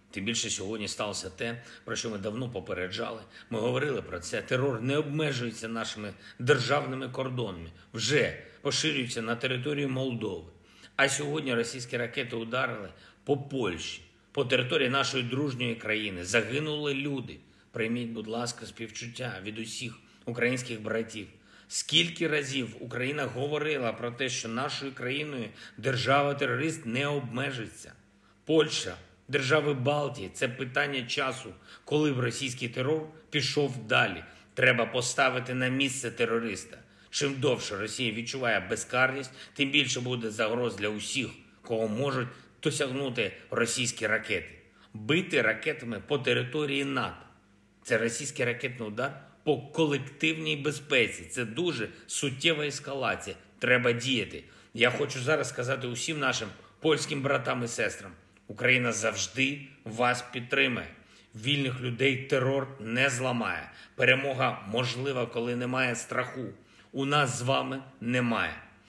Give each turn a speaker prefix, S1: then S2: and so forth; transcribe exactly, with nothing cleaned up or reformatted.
S1: Тим більше сьогодні сталося те, про що ми давно попереджали. Ми говорили про це. Терор не обмежується нашими державними кордонами. Вже поширюється на територію Молдови. А сьогодні російські ракети ударили по Польщі, по території нашої дружньої країни. Загинули люди. Прийміть, будь ласка, співчуття від усіх українських братів. Скільки разів Україна говорила про те, що нашою країною держава-терорист не обмежиться. Польща, держави Балтії – це питання часу, коли б російський терор пішов далі. Треба поставити на місце терориста. Чим довше Росія відчуває безкарність, тим більше буде загроз для усіх, кого можуть досягнути російські ракети. Бити ракетами по території НАТО – це російський ракетний удар по колективній безпеці. Це дуже суттєва ескалація. Треба діяти. Я хочу зараз сказати усім нашим польським братам і сестрам. Україна завжди вас підтримає. Вільних людей терор не зламає. Перемога можлива, коли немає страху. У нас з вами немає.